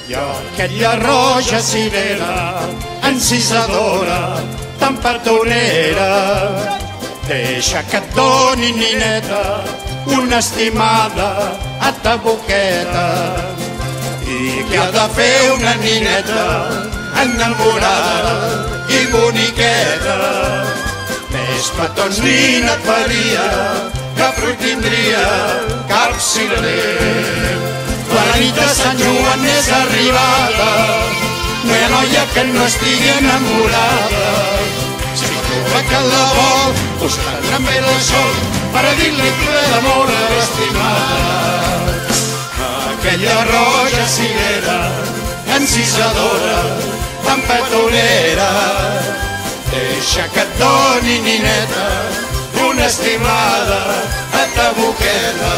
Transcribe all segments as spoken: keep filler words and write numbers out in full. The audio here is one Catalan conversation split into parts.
I aquella roja cirera, encisadora, tan petonera, deixa que et doni, nineta, una estimada a ta boqueta. I que ha de fer una nineta enamorada i boniqueta. Més petons ni et faria, que fruit tindria cap cirerer. La nit de Sant Joan és arribada, no hi ha noia que no estigui enamorada. Si troba que la vol, buscant amb ell el sol, per a dir-li ple d'amor a l'estimada. Aquella roja cirera, encisadora, tan petonera, deixa que et doni, nineta, una estimada a ta boqueta.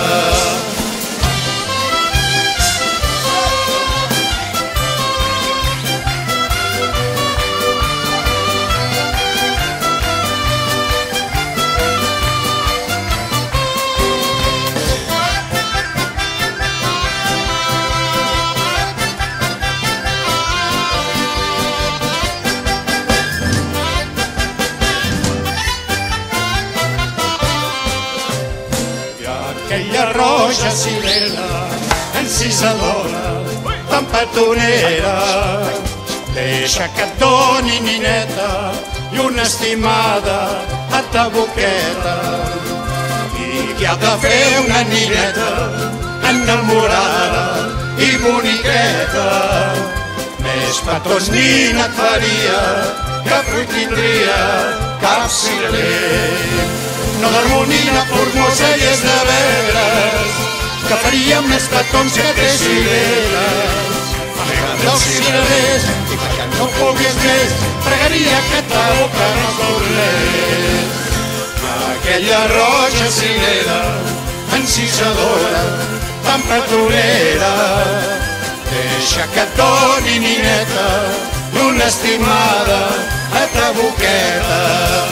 Aquella roja cirera, encisadora, tan petonera, deixa que et doni, nineta, i una estimada a ta boqueta. I que ha de fer una nineta enamorada i boniqueta. Més petons ni et faria, que fruit tindria cap cirerer. No d'harmonia formosa i és de veres, que faria més petons que té cireres. Amagant els cirerers, i perquè no vulguis més, pregaria que ta boca no tornés. Aquella roja cirera, encisadora, tan petonera, deixa que et doni, nineta, una estimada a ta boqueta.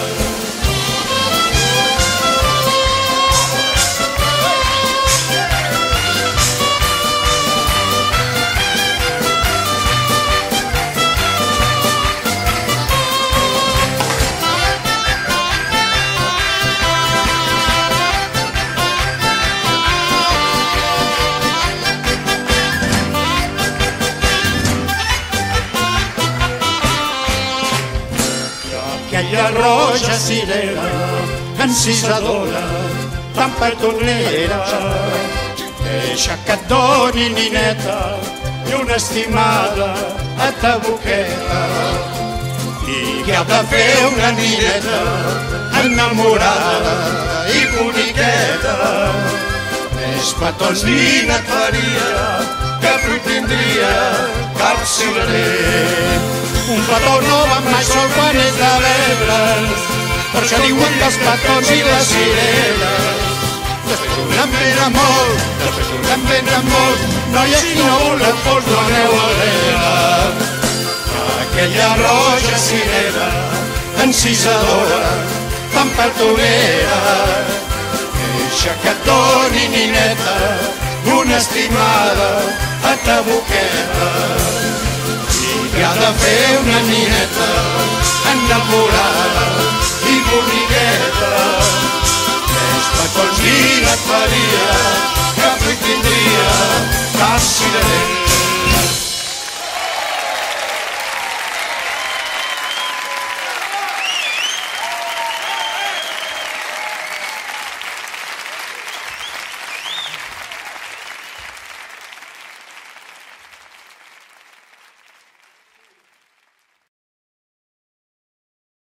Aquella roja cirera, encisadora, tan petonera, deixa que et doni, nineta, i una estimada a ta boqueta. I que ha de fer una nineta enamorada i boniqueta. Més petons ni et faria, que fruit tindria cap cirerer. Un petó no va mai sol quan és de veure's, per això diuen que els petons i les cireres. Després duren ben a molt, després duren ben a molt, noies si no voleu pols no aneu a l'era. Aquella roja cirera, encisadora, tan petonera, deixa que et doni, nineta, una estimada a ta boqueta. Que ha de fer una nineta enamorada i boniqueta. Més petons ni et faria, que fruit tindria cap cirerer.